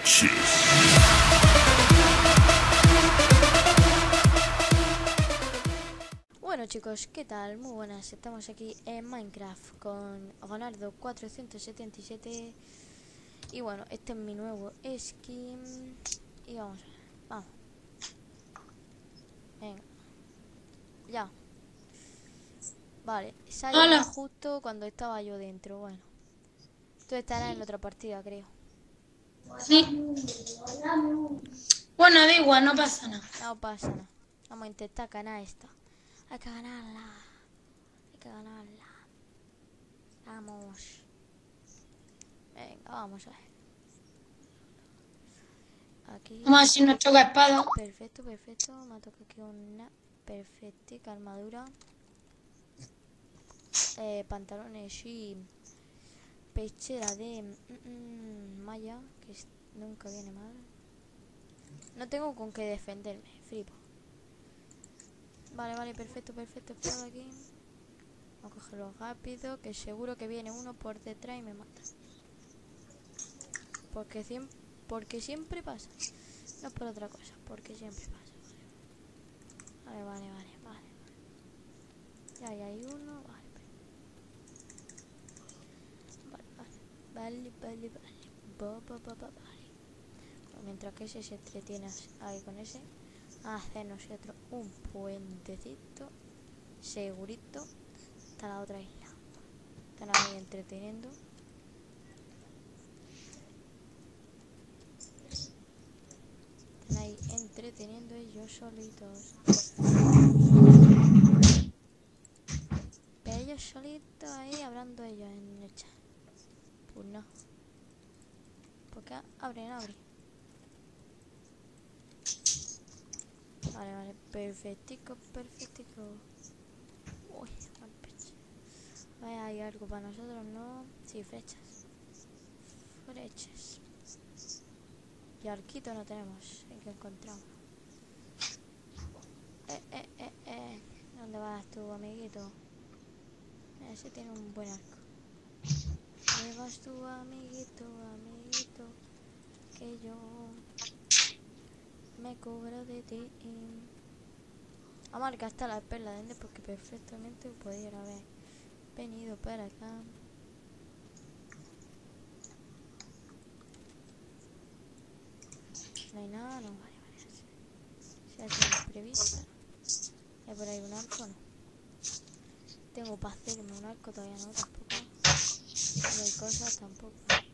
Bueno chicos, ¿qué tal? Muy buenas, estamos aquí en Minecraft con Ganardo 477. Y bueno, este es mi nuevo skin. Y vamos a ver, vamos. Venga, ya. Vale, se ha llegado Hola. justo cuando estaba yo dentro. Bueno, tú estarás en otra partida, creo. Sí. Bueno, da igual, no pasa nada. No pasa nada. Vamos a intentar ganar esta. Hay que ganarla. Hay que ganarla. Vamos. Venga, vamos a ver. Aquí. Vamos a ver si nos toca espada. Perfecto, perfecto. Me ha tocado aquí una perfectica armadura. Pantalones y pechera de malla, que nunca viene mal. No tengo con qué defenderme, flipo. Vale, vale, perfecto, perfecto. Espada aquí. Vamos a cogerlo rápido, que seguro que viene uno por detrás y me mata. Porque siempre pasa. No es por otra cosa, porque siempre pasa. Vale, vale, vale, vale. Ya, ya hay uno, vale. Vale, vale, vale. Bueno, mientras que ese se entretiene ahí con ese, a hacer nosotros un puentecito segurito hasta la otra isla. Están ahí entreteniendo. Están ahí entreteniendo ellos solitos. Pero ellos solitos ahí hablando ellos en el chat. Pues no. Porque abren. Vale, vale, perfectico. Uy, mal pecho. Vaya, hay algo para nosotros, ¿no? Sí, flechas. Y arquito no tenemos, hay que encontrarlo. ¿Dónde vas tú, amiguito? Ese tiene un buen arco. ¿Dónde vas tú, amiguito? Que yo me cubro de ti. A marcar hasta la perla de Ender porque perfectamente pudiera haber venido para acá. No hay nada, no, vale. Se hace imprevista. ¿Hay por ahí un arco? No. Tengo para hacerme un arco, todavía no, tampoco. Y hay cosas tampoco.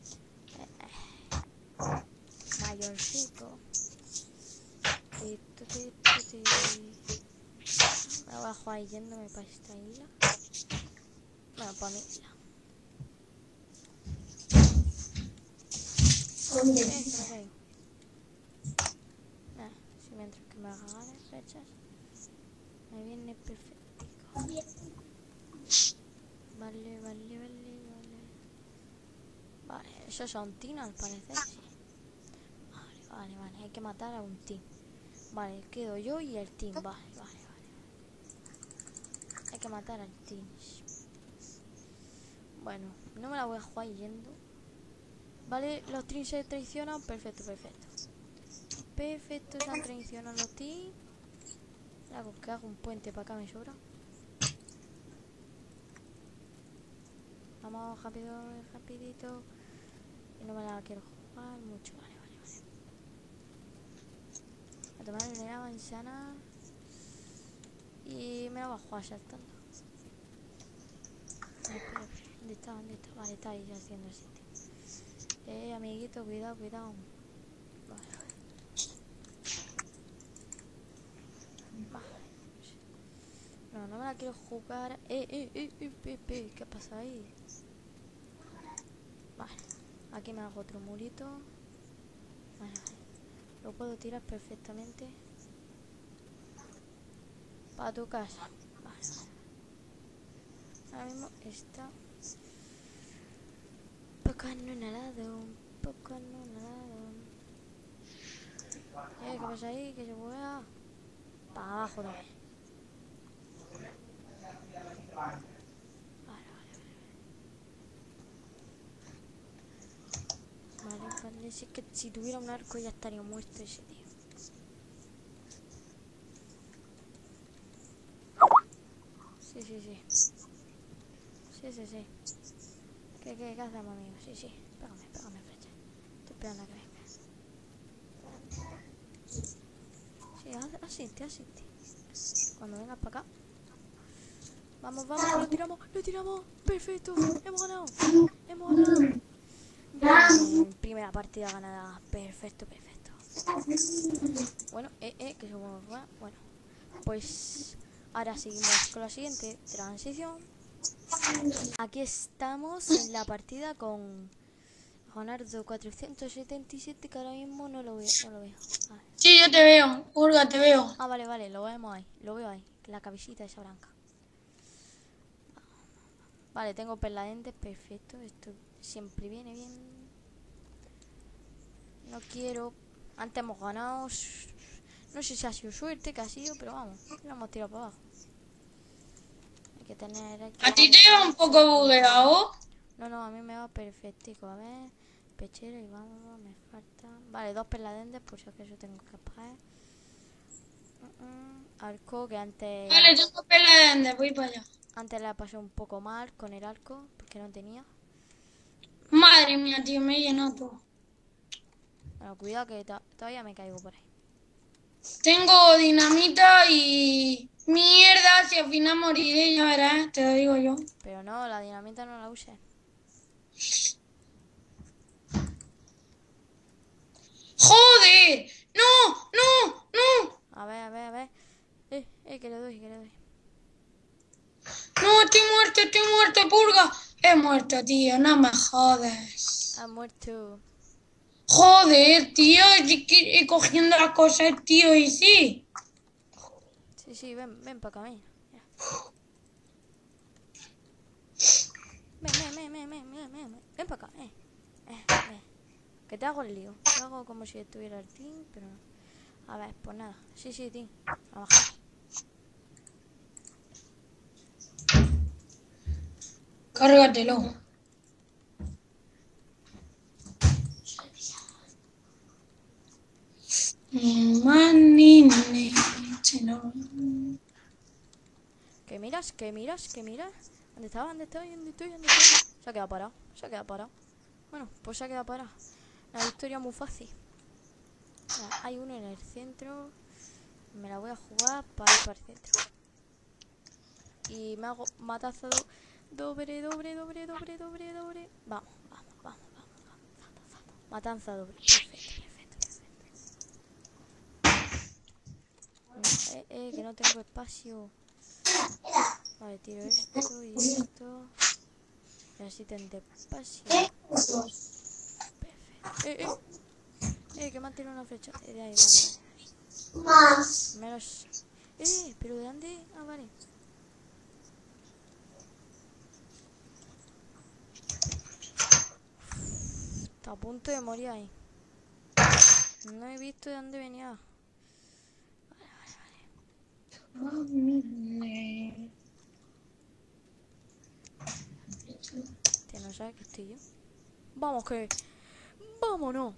Mayorcico. Me voy a jugar yéndome para esta isla. Bueno, para mi isla. ¿Qué caigo? Si mientras que me haga flechas, me viene perfecto. Vale. Vale, esos son team al parecer, sí. Vale, hay que matar a un team. Vale, quedo yo y el team, vale. Hay que matar al team. Bueno, no me la voy a jugar yendo. Vale, los teams se traicionan, perfecto. Perfecto, se han traicionado los teams. Hago que hago un puente para acá, me sobra. Vamos, rapidito. Y no me la quiero jugar mucho, vale. A tomarle la manzana. Y me la voy a jugar saltando. Espera. ¿Dónde está? Vale, está ahí haciendo así. Amiguito, cuidado. Vale. No me la quiero jugar. ¿Qué pasa ahí? Vale. Aquí me hago otro murito. Vale. Lo puedo tirar perfectamente. Para tu casa. Vale. Ahora mismo está poco anonadado. ¿Qué pasa ahí? Que se juega para abajo también. Vale, Si es que si tuviera un arco ya estaría muerto ese tío. Sí, sí, sí. Sí, sí, sí. ¿Qué hacemos, amigo? Sí, sí. Pégame, flecha. Estoy esperando a que venga. Sí, asiste. Cuando vengas para acá. Vamos, que lo tiramos. ¡Lo tiramos! ¡Perfecto! ¡Hemos ganado! Bien, primera partida ganada. Perfecto. Bueno, que se vuelva. Bueno, pues ahora seguimos con la siguiente transición. Aquí estamos en la partida con Leonardo 477, que ahora mismo no lo veo. Vale. Sí, yo te veo. Purga, te veo. Ah, vale, lo vemos ahí. Lo veo ahí. La cabecita esa blanca. Vale, tengo perladentes, perfecto. Esto siempre viene bien. No quiero. Antes hemos ganado. No sé si ha sido suerte que ha sido, pero vamos, lo hemos tirado para abajo. Hay que tener. ¿A ti te va un poco bugueado? No, a mí me va perfectico. A ver, pechero y vamos, me falta. Vale, 2 perladentes, por si acaso tengo que apagar. Arco, que antes. Vale, tengo pela, voy para allá. Antes la pasé un poco mal con el arco, porque no tenía. Madre mía, tío, me he llenado todo. Bueno, cuidado que todavía me caigo por ahí. Tengo dinamita y mierda, si al final moriré, ya verás, te lo digo yo. Pero no, la dinamita no la uses. ¡Joder! ¡No! A ver. Que le doy. No, estoy muerto, purga. He muerto, tío, no me jodas. Ha muerto. Joder, tío, y cogiendo las cosas, tío, y sí. Sí, ven para acá, ven. Ven para acá, ven. Que te hago el lío. Te hago como si estuviera el team, pero no. A ver, pues nada. Sí, team. A bajar. Cárgatelo. ¿Qué miras? ¿Dónde estoy? Se ha quedado parado. Bueno, pues se ha quedado parado. La victoria muy fácil. Mira, hay uno en el centro. Me la voy a jugar para ir para el centro. Y me hago matazo doble. Vamos. Matanza doble. Perfecto. Que no tengo espacio. Vale, tiro esto y esto. Necesiten de espacio. Perfecto. Que me han tirado una flecha. De ahí, vale. Menos. ¿Pero de dónde? Ah, vale. Está a punto de morir ahí. No he visto de dónde venía. Tío, no sabe que estoy yo. Vamos, que. ¡Vámonos!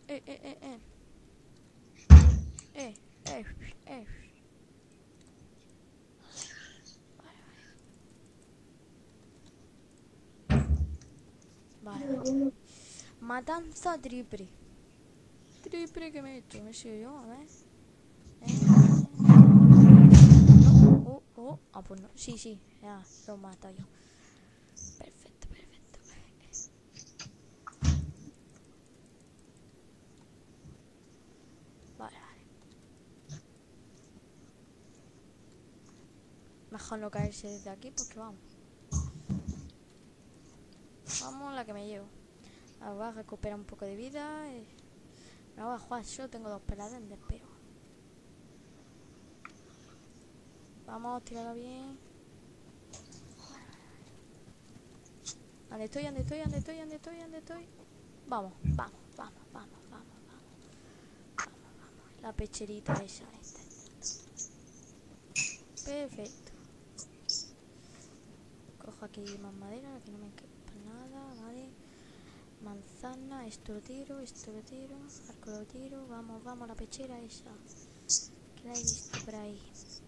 Vale. Matanza triple. Triple que me he hecho. Me he sido yo, a ver. No. Ah, pues no. Sí. Ya, lo he matado yo. Perfecto. Vale. Mejor no caerse desde aquí porque vamos. Vamos, la que me llevo. Ahora voy a recuperar un poco de vida. Me voy a jugar. Solo tengo 2 peladentes, pero. Vamos, tirarla bien. ¿Dónde estoy? Vamos. La pecherita esa. Perfecto. Cojo aquí más madera, que no me quepa nada, vale. manzana, esto lo tiro, arco lo tiro, vamos, vamos, la pechera esa, que la he visto por ahí.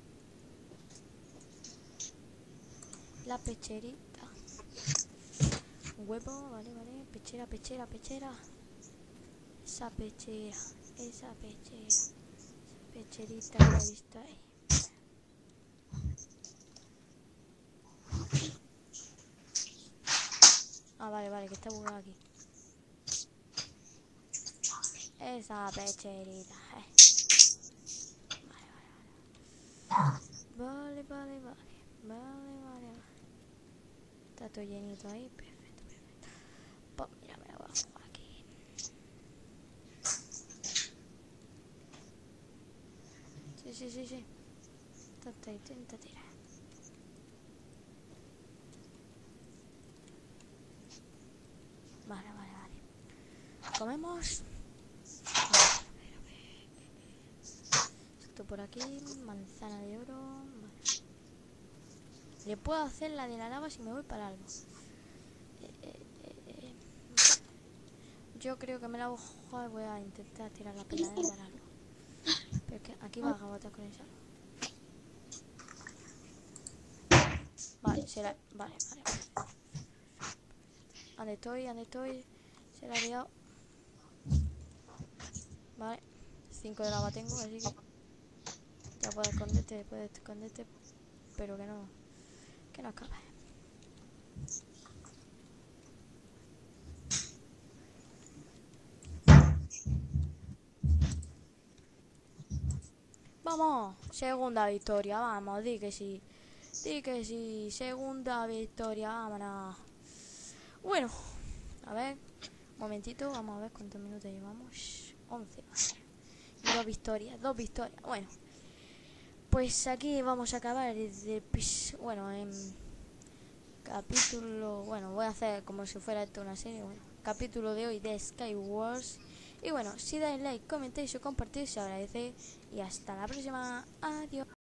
La pecherita. Un huevo, vale, vale, pechera, pechera, pechera. Esa pechera, esa pechera, esa pecherita que he visto ahí. Ah, vale, vale, que está bugado aquí. Esa pecherita. Vale, vale, vale. Vale, vale, vale. Está todo llenito ahí. Perfecto, perfecto. Pues mira, me lo voy a jugar aquí. Sí, sí, sí, sí. Intenta tirar. Vale, vale, vale. Comemos. Esto por aquí. Manzana de oro. Vale. Le puedo hacer la de la lava si me voy para algo. Yo creo que me la voy a jugar y voy a intentar tirar la peladera para algo. Pero es que aquí va a gabotar con esa. Vale, será. Vale, vale, vale. ¿Dónde estoy? ¿Dónde estoy? Se la ha liado. Vale. 5 de lava tengo, así que ya puedes esconderte, pero que no acabe. Vamos, segunda victoria, vamos, di que sí, segunda victoria, vámonos. Bueno, a ver, un momentito, vamos a ver cuántos minutos llevamos. 11, vale. Y dos victorias, bueno. Pues aquí vamos a acabar bueno, en capítulo, bueno, voy a hacer como si fuera esto una serie, bueno, capítulo de hoy de Skywars. Y bueno, si dais like, comentáis o compartís se agradece. Y hasta la próxima, adiós.